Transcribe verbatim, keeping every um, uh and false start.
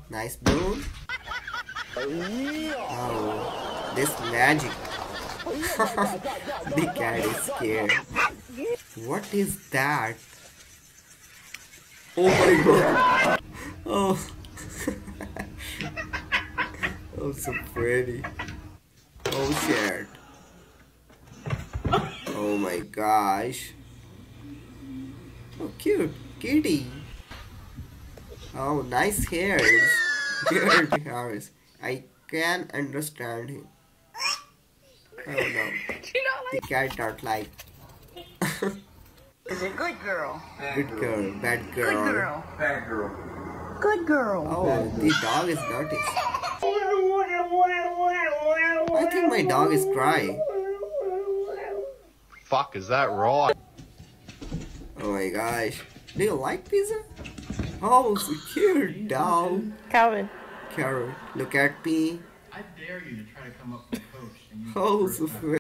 Nice balloon. Oh, this magic. The cat is scared. What is that? Oh my god. Oh. Oh, so pretty. Oh shit. Oh my gosh. Oh, cute. Kitty. Oh, nice hairs. Weird hairs. I can understand him. Oh no. The cat don't like. Is a good girl. Good girl, bad Good girl. girl. Bad girl. Good girl. Oh, the dog is dirty. I think my dog is crying. Fuck, is that right? Oh my gosh. Do you like pizza? Oh, so cute dog. Calvin. Carol, look at me. I dare you to try to come up with a coach. And you Oh, so